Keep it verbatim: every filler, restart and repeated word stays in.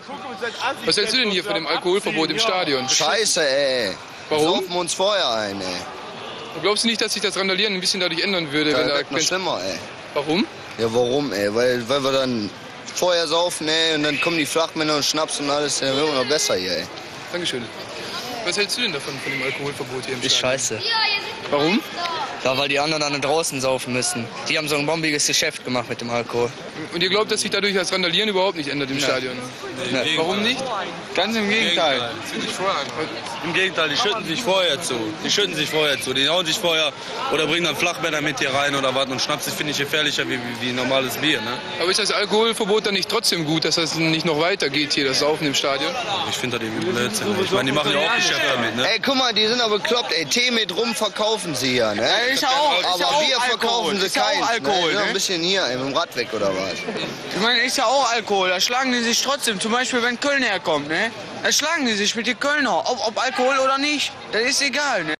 Was hältst du denn hier von dem Alkoholverbot im Stadion? Scheiße, ey. Warum? Saufen wir uns vorher ein, ey. Glaubst du nicht, dass sich das Randalieren ein bisschen dadurch ändern würde? Da wenn wird noch da schlimmer, ey. Warum? Ja, warum, ey? Weil, weil wir dann vorher saufen, ey, und dann kommen die Flachmänner und Schnaps und alles, dann wird noch besser hier, ey. Dankeschön. Was hältst du denn davon, von dem Alkoholverbot hier im Ist Stadion? scheiße. Warum? Ja, weil die anderen dann draußen saufen müssen. Die haben so ein bombiges Geschäft gemacht mit dem Alkohol. Und ihr glaubt, dass sich dadurch das Randalieren überhaupt nicht ändert im Stadion? Nee. Warum nicht? Ganz im Gegenteil. Im Gegenteil, die schütten sich vorher zu. Die schütten sich vorher zu. Die hauen sich vorher oder bringen dann Flachmänner mit hier rein oder was. Und Schnaps finde ich gefährlicher wie, wie, wie normales Bier. Ne? Aber ist das Alkoholverbot dann nicht trotzdem gut, dass das nicht noch weitergeht hier, das Saufen im Stadion? Ich finde das irgendwie Blödsinn. Ich meine, die machen ja auch Geschäft damit. Ne? Ey, guck mal, die sind aber bekloppt, ey. Tee mit rum verkaufen sie ja, ne? Ist ja auch, ist aber ja auch Bier verkaufen Alkohol. sie Ist ja keinen. auch Alkohol, ne? ne? Ein bisschen hier, ey, mit dem Rad weg oder was? Ich meine, ist ja auch Alkohol. Da schlagen die sich trotzdem. Zum Beispiel, wenn Köln herkommt, ne? Da schlagen die sich mit den Kölner. Ob, ob Alkohol oder nicht, das ist egal, ne?